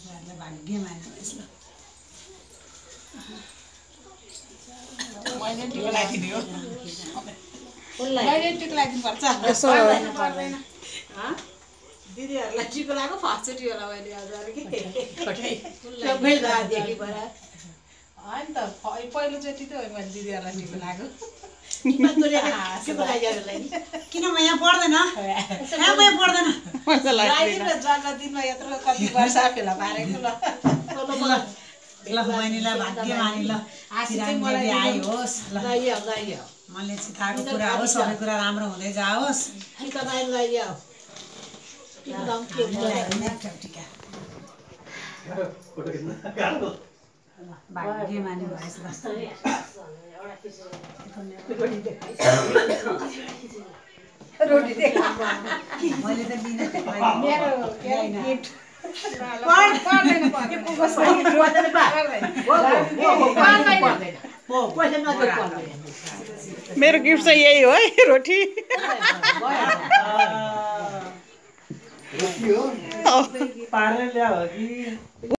भाग्यमानी भएछ ल मैले टिको लगाइदियो मैले टिको लगाइदिनुपर्छ पर्दैन दिदीहरूलाई टिको लगाएको फर्स्टचोटि होला मैले आज के होइन त पहिलोचोटि त हो मैले दिदीहरूलाई टिको लगाएको किन म यहाँ पढ्दैन जग्गा दिनमा यत्रो कति वर्ष फेला पारेको ल बहिनीलाई भाग्यमानी ल आशीर्वाद आइहोस् ल मैले चिताएको कुरा होस् सबै कुरा राम्रो हुँदै जाओस् भाग्यमानी भएछ मैले त मेरो गिफ्ट चाहिँ यही हो है रोटी पारेर ल्यायो कि